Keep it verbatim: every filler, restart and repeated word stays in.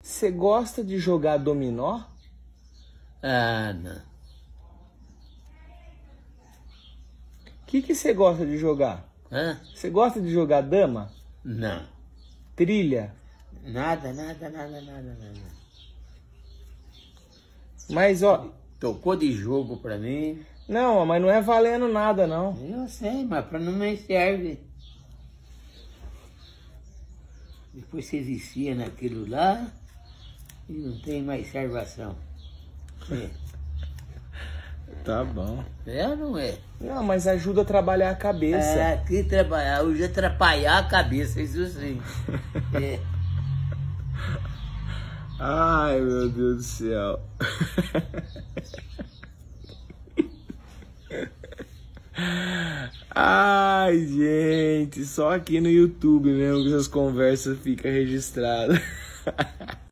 Você gosta de jogar dominó? Ah, não. O que que você gosta de jogar? Hã? Você gosta de jogar dama? Não. Trilha? Nada, nada, nada, nada, nada. Mas, ó... Tocou de jogo pra mim. Não, mas não é valendo nada, não. Eu sei, mas pra não me serve. Depois você vicia naquilo lá e não tem mais salvação. É, Tá bom. é ou não é? Não, mas ajuda a trabalhar a cabeça. É, aqui trabalhar, hoje atrapalhar a cabeça, isso sim. É. Ai, meu Deus do céu. Ai, gente, só aqui no YouTube mesmo que essas conversas ficam registradas.